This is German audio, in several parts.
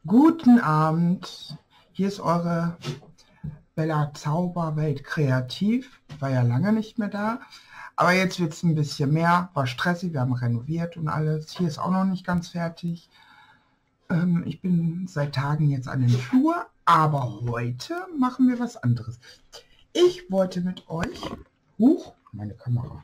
Guten Abend, hier ist eure Bella Zauberwelt Kreativ. War ja lange nicht mehr da, aber jetzt wird es ein bisschen mehr, war stressig, wir haben renoviert und alles. Hier ist auch noch nicht ganz fertig. Ich bin seit Tagen jetzt an den Flur, aber heute machen wir was anderes. Ich wollte mit euch, meine Kamera.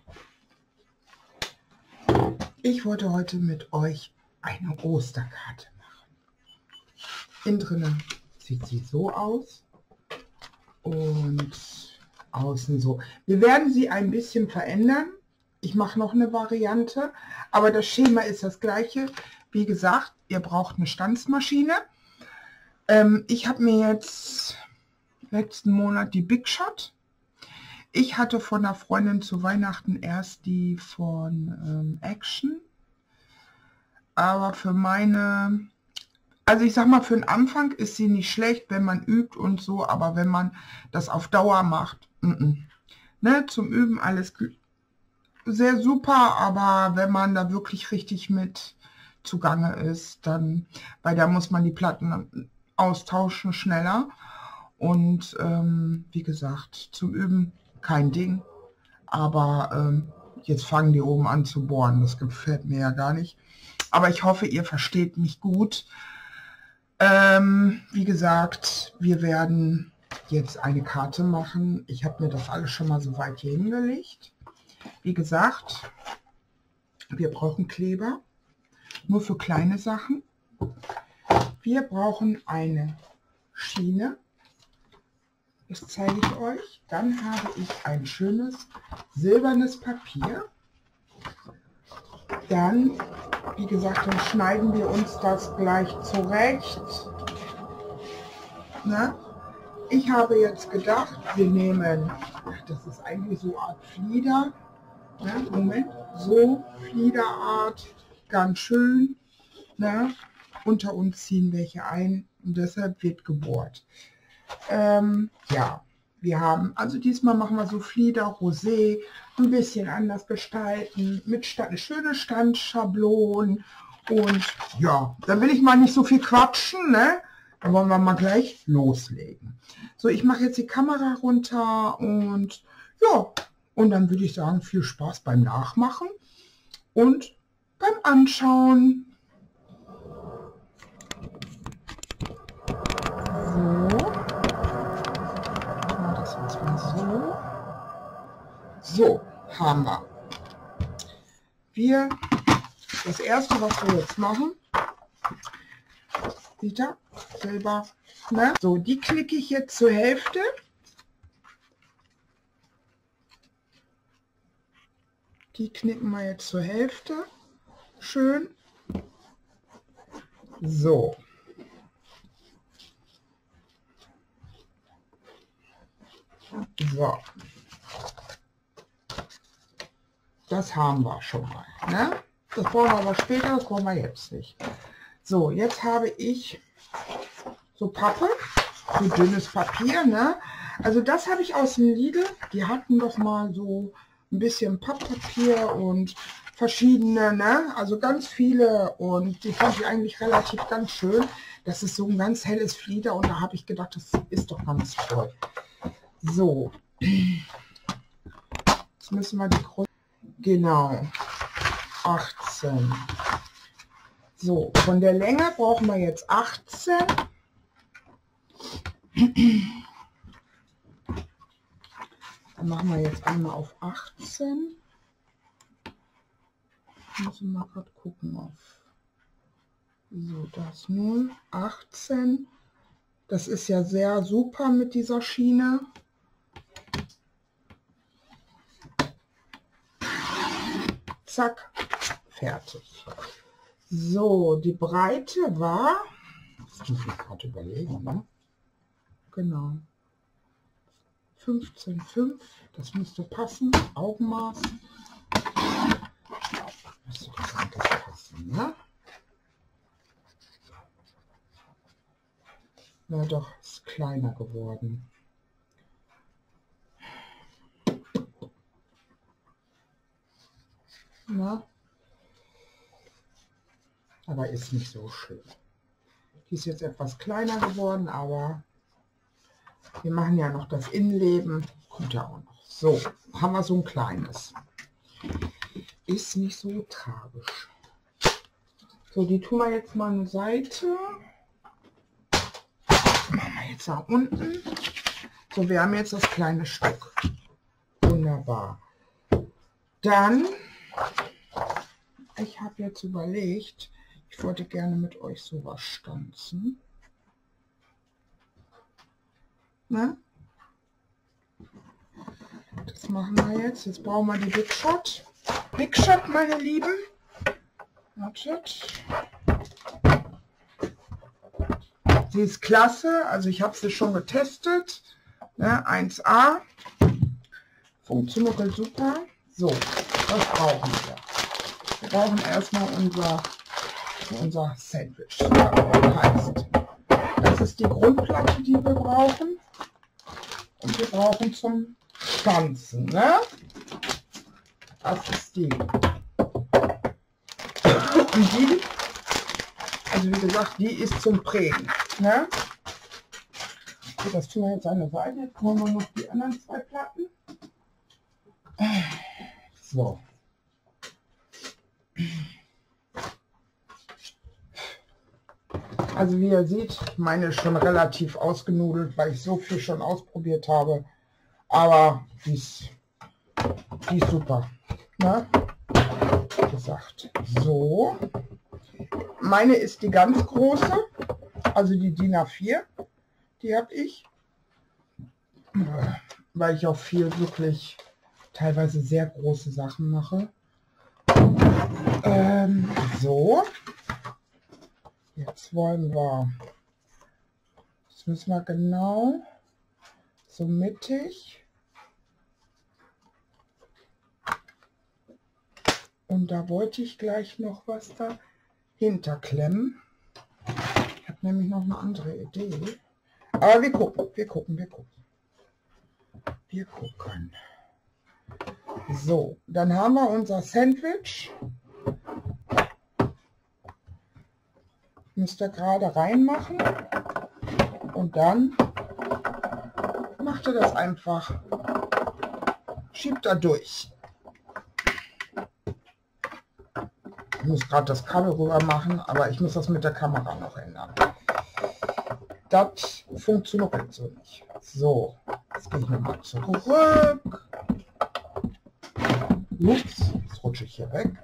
Ich wollte heute mit euch eine Osterkarte machen. Innen drinnen sieht sie so aus und außen so. Wir werden sie ein bisschen verändern. Ich mache noch eine Variante, aber das Schema ist das gleiche. Wie gesagt, ihr braucht eine Stanzmaschine. Ich habe mir jetzt letzten Monat die Big Shot. Ich hatte von einer Freundin zu Weihnachten erst die von Action. Aber für meine, also ich sag mal, für den Anfang ist sie nicht schlecht, wenn man übt und so, aber wenn man das auf Dauer macht, ne, zum Üben alles sehr super, aber wenn man da wirklich richtig mit zugange ist, dann, weil da muss man die Platten austauschen schneller und wie gesagt, zum Üben kein Ding, aber jetzt fangen die oben an zu bohren, das gefällt mir ja gar nicht, aber ich hoffe, ihr versteht mich gut. Wie gesagt, wir werden jetzt eine Karte machen. Ich habe mir das alles schon mal so weit hier hingelegt. Wie gesagt, wir brauchen Kleber, nur für kleine Sachen. Wir brauchen eine Schiene. Das zeige ich euch. Dann habe ich ein schönes silbernes Papier. Dann, wie gesagt, dann schneiden wir uns das gleich zurecht. Ne? Ich habe jetzt gedacht, wir nehmen, das ist eigentlich so eine Art Flieder. Ne? Moment, so Fliederart, ganz schön. Ne? Unter uns ziehen welche ein und deshalb wird gebohrt. Ja, wir haben, also diesmal machen wir so Flieder, Rosé, ein bisschen anders gestalten, mit schöne Standschablonen und ja, da will ich mal nicht so viel quatschen, ne? Da wollen wir mal gleich loslegen. So, ich mache jetzt die Kamera runter und ja, und dann würde ich sagen, viel Spaß beim Nachmachen und beim Anschauen. So, haben wir. Das erste, was wir jetzt machen, seht ihr, Silber, ne? So, die knicke ich jetzt zur Hälfte. Die knicken wir jetzt zur Hälfte. Schön. So. So. Das haben wir schon mal. Ne? Das brauchen wir aber später, das brauchen wir jetzt nicht. So, jetzt habe ich so Pappe, so dünnes Papier. Ne? Also das habe ich aus dem Lidl. Die hatten doch mal so ein bisschen Papppapier und verschiedene, ne? Also ganz viele. Und die fand ich eigentlich relativ ganz schön. Das ist so ein ganz helles Flieder und da habe ich gedacht, das ist doch ganz toll. So. Jetzt müssen wir die Größe. Genau, 18. So, von der Länge brauchen wir jetzt 18. Dann machen wir jetzt einmal auf 18. Müssen wir mal gerade gucken auf. So, das 0, 18. Das ist ja sehr super mit dieser Schiene. Zack, fertig. So, die Breite war, das muss ich gerade überlegen, ne? Genau, 15,5, das müsste passen, Augenmaß. Müsste das eigentlich passen, ne? Na doch, ist kleiner geworden. Na? Aber ist nicht so schön. Die ist jetzt etwas kleiner geworden, aber wir machen ja noch das Innenleben. Kommt ja auch noch. So, haben wir so ein kleines. Ist nicht so tragisch. So, die tun wir jetzt mal eine Seite. Machen wir jetzt nach unten. So, wir haben jetzt das kleine Stück. Wunderbar. Dann, ich habe jetzt überlegt, ich wollte gerne mit euch sowas stanzen. Ne? Das machen wir jetzt. Jetzt brauchen wir die Big Shot. Big Shot, meine Lieben. Wartet. Sie ist klasse. Also ich habe sie schon getestet. Ne? 1A. Funktioniert super. So, was brauchen wir? Wir brauchen erstmal unser Sandwich. Das heißt, das ist die Grundplatte, die wir brauchen. Und wir brauchen zum Stanzen. Ne? Das ist die. Und die, also wie gesagt, die ist zum Prägen. Ne? So, das tun wir jetzt an der Seite. Jetzt holen wir noch die anderen zwei Platten. So. Also wie ihr seht, meine ist schon relativ ausgenudelt, weil ich so viel schon ausprobiert habe. Aber die ist super. Ne? Wie gesagt. So. Meine ist die ganz große. Also die DIN A4. Die habe ich. Weil ich auch viel wirklich teilweise sehr große Sachen mache. So. Jetzt wollen wir, das müssen wir genau so mittig. Und da wollte ich gleich noch was dahinter klemmen. Ich habe nämlich noch eine andere Idee. Aber wir gucken, wir gucken, wir gucken. Wir gucken. So, dann haben wir unser Sandwich. Müsst ihr gerade reinmachen. Und dann macht ihr das einfach. Schiebt da durch. Ich muss gerade das Kabel rüber machen, aber ich muss das mit der Kamera noch ändern. Das funktioniert so nicht. So, jetzt gehe ich nochmal zurück. Ups, jetzt rutsche ich hier weg.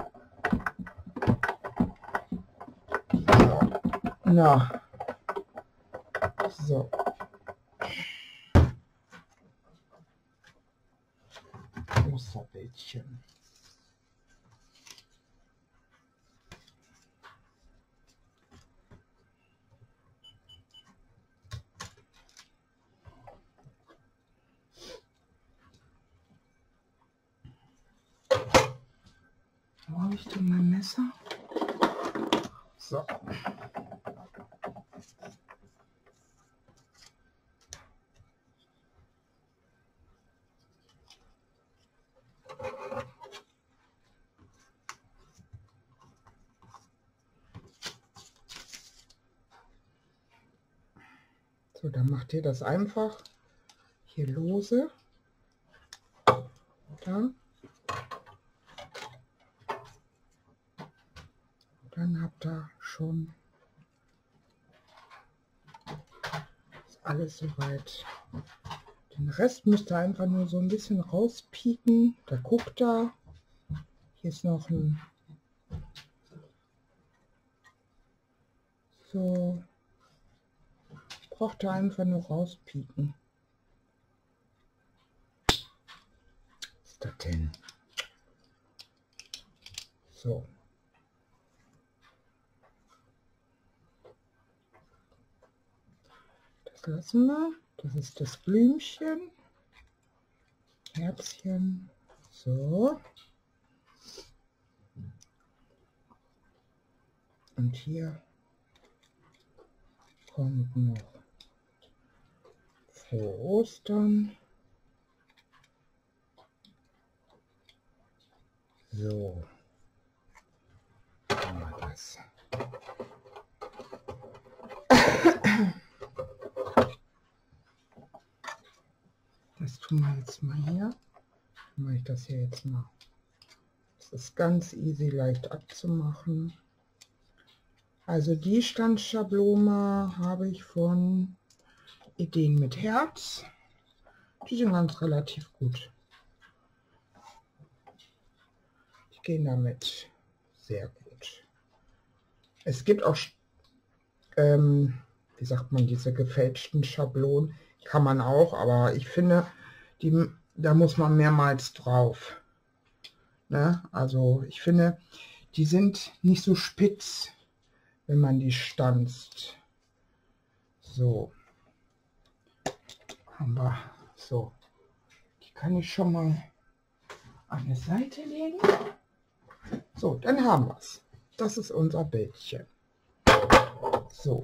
So. Na. So. Musterbildchen. Wo habe ich denn mein Messer? So. So, dann macht ihr das einfach hier lose. Da. Dann habt ihr schon alles soweit. Den Rest müsst ihr einfach nur so ein bisschen rauspieken. Da guckt er. Hier ist noch ein. So. Braucht ihr einfach nur rauspieken. Was ist das denn? So. Das lassen wir. Das ist das Blümchen. Herzchen. So. Und hier kommt noch Frohe Ostern. So. Haben wir das. tun wir jetzt mal hier. Mache ich das hier jetzt mal. Das ist ganz easy, leicht abzumachen. Also die Stanzschablone habe ich von Ideen mit Herz. Die sind ganz relativ gut. Die gehen damit sehr gut. Es gibt auch, wie sagt man, diese gefälschten Schablonen. Kann man auch, aber ich finde, da muss man mehrmals drauf. Ne? Also ich finde, die sind nicht so spitz, wenn man die stanzt. So. Haben wir. So. Die kann ich schon mal an die Seite legen. So, dann haben wir es. Das ist unser Bildchen. So.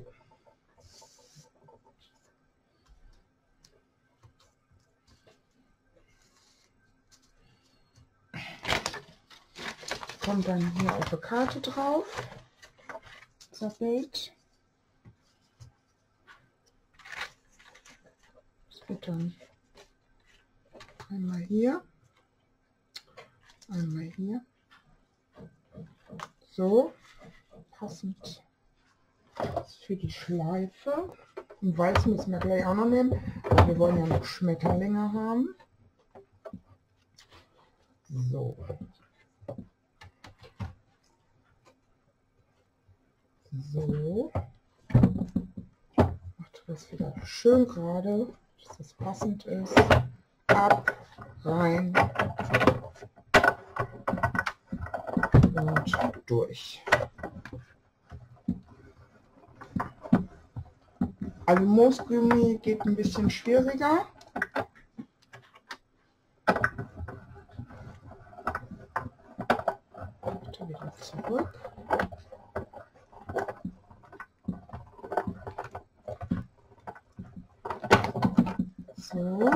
Kommt dann hier auf der Karte drauf. Unser Bild. Das geht dann einmal hier. Einmal hier. So. Passend für die Schleife. Und Weiß müssen wir gleich auch noch nehmen. Aber wir wollen ja noch Schmetterlinge haben. So. So. Macht das wieder schön gerade, dass das passend ist. Ab, rein und durch. Also Moosgummi geht ein bisschen schwieriger. Wieder zurück. So.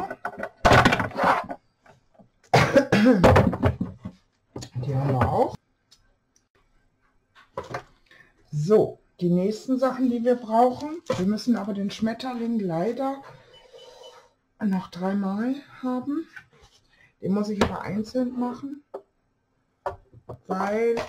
Die haben wir auch. So, die nächsten Sachen, die wir brauchen. Wir müssen aber den Schmetterling leider noch 3-mal haben. Den muss ich aber einzeln machen, weil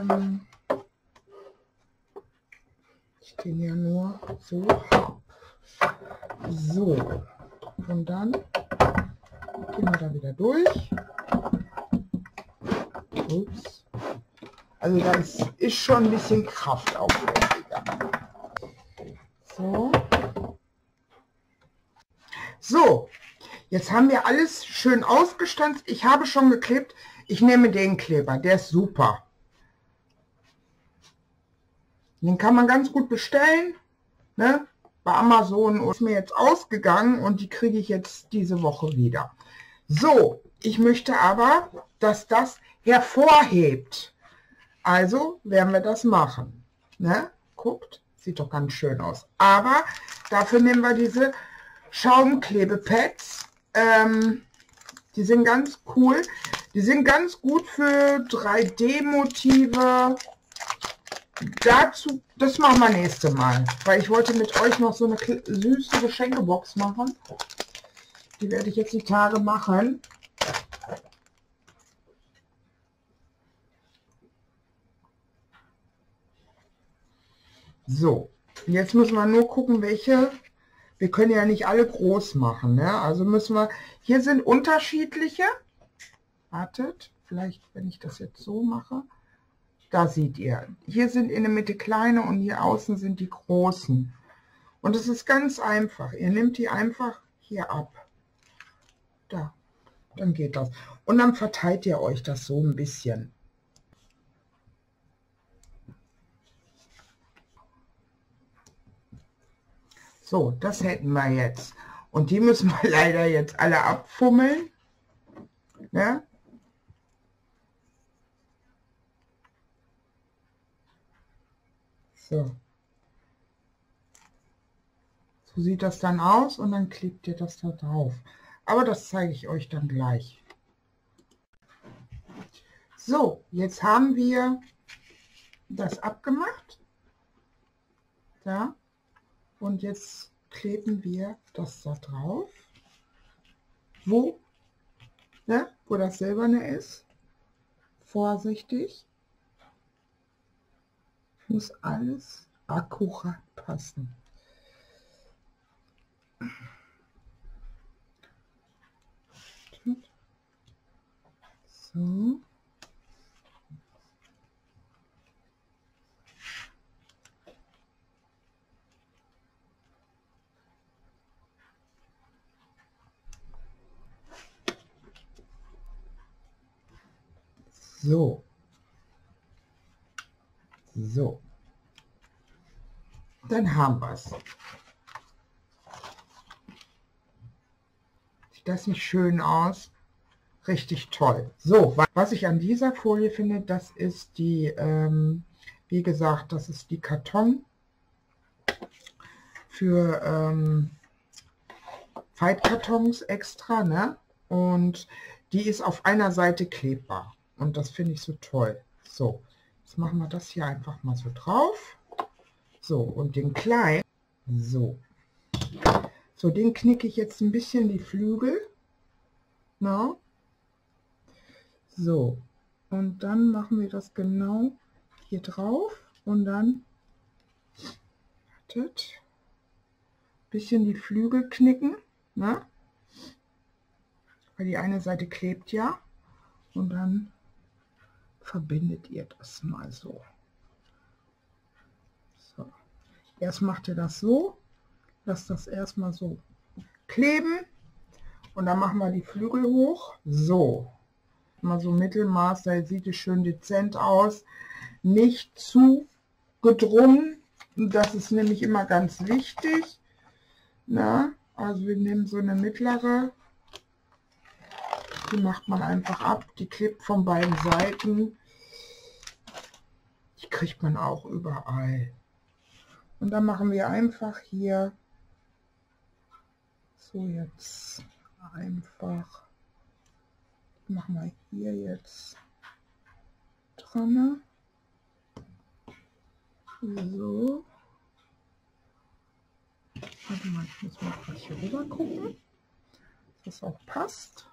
ich den ja nur so habe. So, und dann gehen wir da wieder durch. Ups. Also das ist schon ein bisschen kraftaufwendiger. So. So, jetzt haben wir alles schön ausgestanzt. Ich habe schon geklebt. Ich nehme den Kleber, der ist super. Den kann man ganz gut bestellen, ne? Bei Amazon, ist mir jetzt ausgegangen und die kriege ich jetzt diese Woche wieder. So, ich möchte aber, dass das hervorhebt. Also werden wir das machen. Ne? Guckt, sieht doch ganz schön aus. Aber dafür nehmen wir diese Schaumklebepads. Die sind ganz cool. Die sind ganz gut für 3D-Motive. Dazu, das machen wir nächste Mal, weil ich wollte mit euch noch so eine süße Geschenkebox machen. Die werde ich jetzt die Tage machen. So, jetzt müssen wir nur gucken, welche. Wir können ja nicht alle groß machen, ne? Also müssen wir, hier sind unterschiedliche. Wartet, vielleicht, wenn ich das jetzt so mache. Da seht ihr, hier sind in der Mitte kleine und hier außen sind die großen. Und es ist ganz einfach. Ihr nehmt die einfach hier ab. Da, dann geht das. Und dann verteilt ihr euch das so ein bisschen. So, das hätten wir jetzt. Und die müssen wir leider jetzt alle abfummeln. Ne? So. So sieht das dann aus und dann klebt ihr das da drauf. Aber das zeige ich euch dann gleich. So, jetzt haben wir das abgemacht. Da. Und jetzt kleben wir das da drauf. wo, ne, wo das Silberne ist. Vorsichtig. Muss alles akkurat passen. So. So. So. Dann haben wir es. Sieht das nicht schön aus? Richtig toll. So, was ich an dieser Folie finde, das ist die, wie gesagt, das ist die Karton für Faltkartons extra, ne? Und die ist auf einer Seite klebbar. Und das finde ich so toll. So, jetzt machen wir das hier einfach mal so drauf. So, und den kleinen, so. So, den knicke ich jetzt ein bisschen die Flügel. Na? So, und dann machen wir das genau hier drauf und dann wartet, bisschen die Flügel knicken, ne? Weil die eine Seite klebt ja, und dann verbindet ihr das mal so. So, erst macht ihr das so, lasst das erstmal so kleben und dann machen wir die Flügel hoch. So, mal so Mittelmaß, da sieht es schön dezent aus, nicht zu gedrungen, das ist nämlich immer ganz wichtig. Na, also wir nehmen so eine mittlere, die macht man einfach ab, die klebt von beiden Seiten, die kriegt man auch überall. Und dann machen wir einfach hier so, jetzt einfach, machen wir hier jetzt dran, so. Warte mal, ich muss mal gleich hier rüber gucken, dass das auch passt.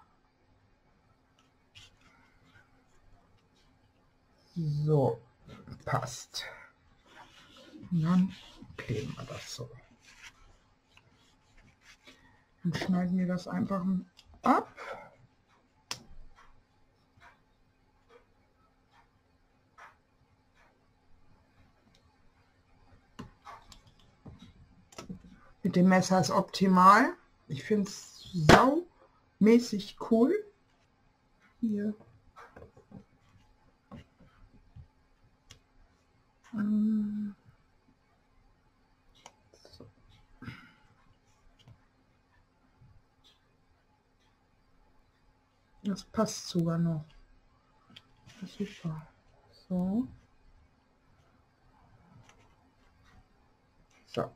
So, passt. Und dann kleben wir das so. Dann schneiden wir das einfach ab. Mit dem Messer ist optimal. Ich finde es saumäßig cool. Hier. So. Das passt sogar noch. Super. So. So.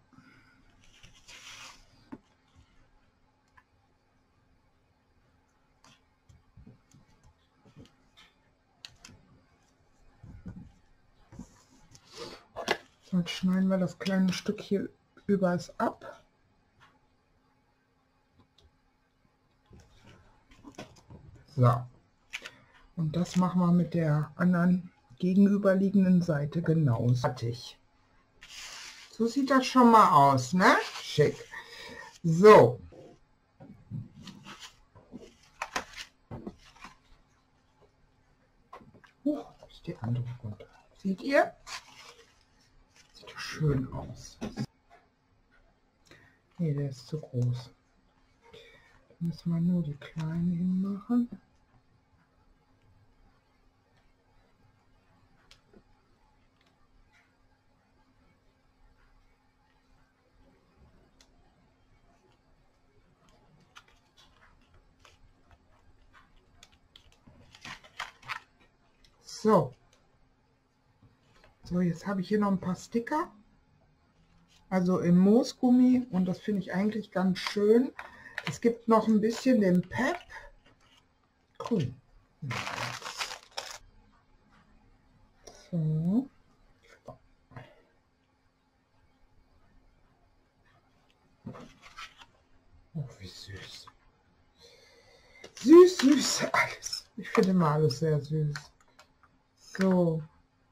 Jetzt schneiden wir das kleine Stück hier über es ab. So. Und das machen wir mit der anderen gegenüberliegenden Seite genauso. Fertig. So sieht das schon mal aus, ne? Schick. So. Ist die andere runter. Seht ihr? Sieht schön aus. Nee, der ist zu groß. Da müssen wir nur die kleinen hinmachen. So. So, jetzt habe ich hier noch ein paar Sticker. Also im Moosgummi, und das finde ich eigentlich ganz schön. Es gibt noch ein bisschen den Pep. Cool. So. Oh, wie süß. finde immer alles sehr süß. So.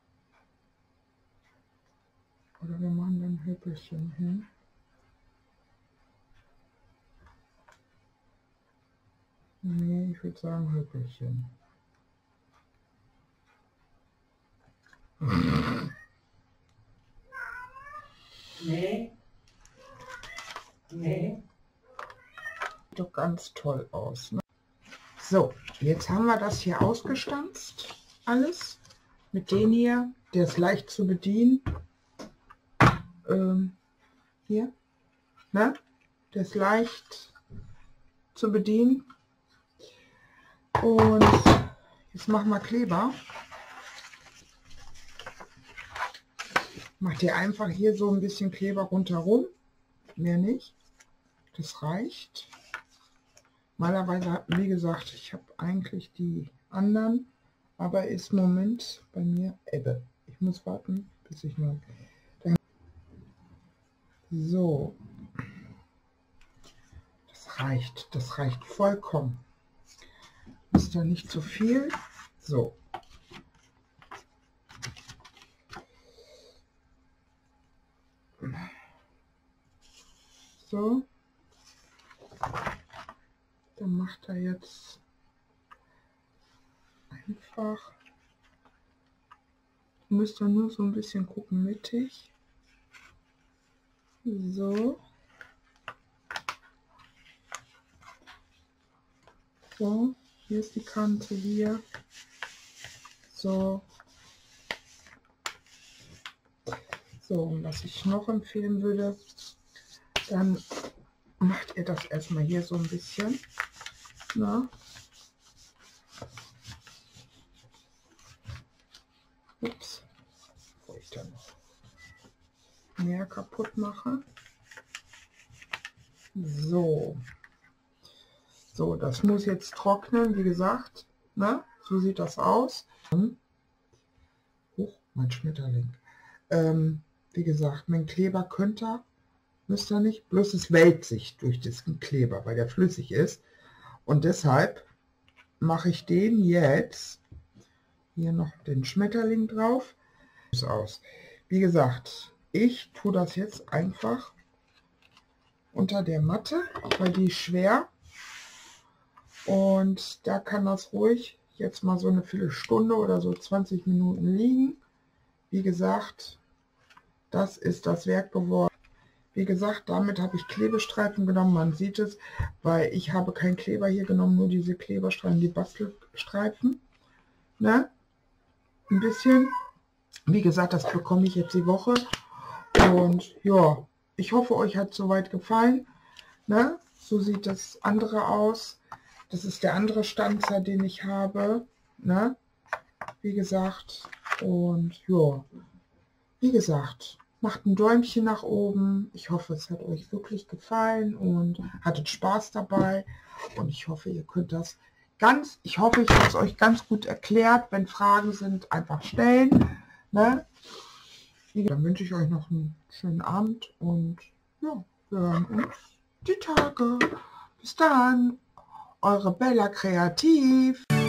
Oder wir machen dann Hüppelchen hin. Nee, ich würde sagen Hüppelchen. Nee. Nee. Sieht doch ganz toll aus. Ne? So, jetzt haben wir das hier ausgestanzt. Alles. Mit dem hier. Der ist leicht zu bedienen. Hier. Ne? Der ist leicht zu bedienen. Und jetzt machen wir Kleber. Macht ihr einfach hier so ein bisschen Kleber rundherum. Mehr nicht. Das reicht. Normalerweise, wie gesagt, ich habe eigentlich die anderen, aber ist im Moment bei mir Ebbe. Ich muss warten, bis ich noch... So. Das reicht vollkommen. Ist da nicht zu viel. So. So. Dann macht er jetzt einfach, müsst ihr nur so ein bisschen gucken, mittig. So. So, hier ist die Kante hier. So. So, und was ich noch empfehlen würde, dann macht ihr das erstmal hier so ein bisschen. Na? Ups, bevor ich dann noch mehr kaputt mache. So. So, das muss jetzt trocknen, wie gesagt. Ne? So sieht das aus. Mein Schmetterling. Wie gesagt, mein Kleber müsst ihr nicht, bloß es wälzt sich durch diesen Kleber, weil der flüssig ist. Und deshalb mache ich den jetzt hier noch den Schmetterling drauf. Aus. Wie gesagt, ich tue das jetzt einfach unter der Matte, weil die ist schwer. Und da kann das ruhig jetzt mal so eine Viertelstunde oder so 20 Minuten liegen. Wie gesagt, das ist das Werk geworden. Wie gesagt, damit habe ich Klebestreifen genommen. Man sieht es, weil ich habe keinen Kleber hier genommen, nur diese Kleberstreifen, die Bastelstreifen. Ne? Ein bisschen. Wie gesagt, das bekomme ich jetzt die Woche. Und ja, ich hoffe, euch hat soweit gefallen. Ne? So sieht das andere aus. Das ist der andere Stanzer, den ich habe. Ne? Wie gesagt. Und ja, wie gesagt, macht ein Däumchen nach oben. Ich hoffe, es hat euch wirklich gefallen und hattet Spaß dabei. Und ich hoffe, ihr könnt das ich hoffe, ich habe es euch ganz gut erklärt. Wenn Fragen sind, einfach stellen. Ne? Dann wünsche ich euch noch einen schönen Abend und ja, wir hören uns die Tage. Bis dann, eure Bella Kreativ.